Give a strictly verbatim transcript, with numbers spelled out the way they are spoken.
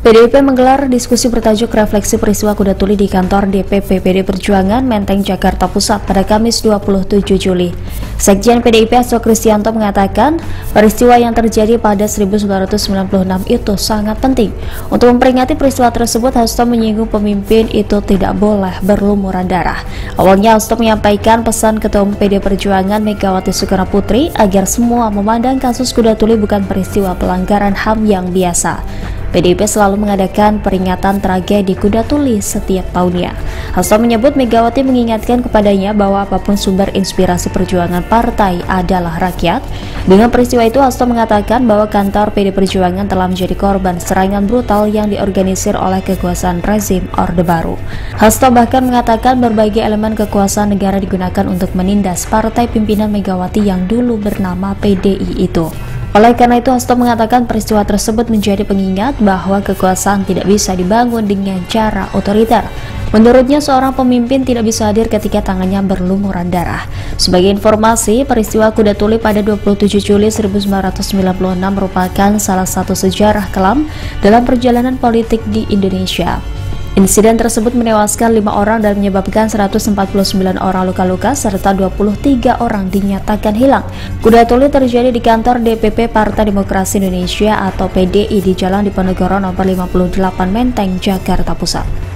P D I P menggelar diskusi bertajuk refleksi peristiwa kuda tuli di kantor D P P P D Perjuangan Menteng, Jakarta Pusat pada Kamis dua puluh tujuh Juli. Sekjen P D I P Hasto Kristianto mengatakan peristiwa yang terjadi pada seribu sembilan ratus sembilan puluh enam itu sangat penting. Untuk memperingati peristiwa tersebut, Hasto menyinggung pemimpin itu tidak boleh berlumuran darah. Awalnya Hasto menyampaikan pesan Ketua Umum P D I Perjuangan Megawati Soekarno Putri agar semua memandang kasus kuda tuli bukan peristiwa pelanggaran H A M yang biasa. P D I P selalu mengadakan peringatan tragedi kuda tuli setiap tahunnya. Hasto menyebut Megawati mengingatkan kepadanya bahwa apapun sumber inspirasi perjuangan partai adalah rakyat. Dengan peristiwa itu, Hasto mengatakan bahwa kantor P D I Perjuangan telah menjadi korban serangan brutal yang diorganisir oleh kekuasaan rezim Orde Baru. Hasto bahkan mengatakan berbagai elemen kekuasaan negara digunakan untuk menindas partai pimpinan Megawati yang dulu bernama P D I itu. Oleh karena itu, Hasto mengatakan peristiwa tersebut menjadi pengingat bahwa kekuasaan tidak bisa dibangun dengan cara otoriter. Menurutnya, seorang pemimpin tidak bisa hadir ketika tangannya berlumuran darah. Sebagai informasi, peristiwa kuda tuli pada dua puluh tujuh Juli seribu sembilan ratus sembilan puluh enam merupakan salah satu sejarah kelam dalam perjalanan politik di Indonesia. Insiden tersebut menewaskan lima orang dan menyebabkan seratus empat puluh sembilan orang luka-luka serta dua puluh tiga orang dinyatakan hilang. Kuda tuli terjadi di kantor D P P Partai Demokrasi Indonesia atau P D I di Jalan Diponegoro nomor lima puluh delapan Menteng, Jakarta Pusat.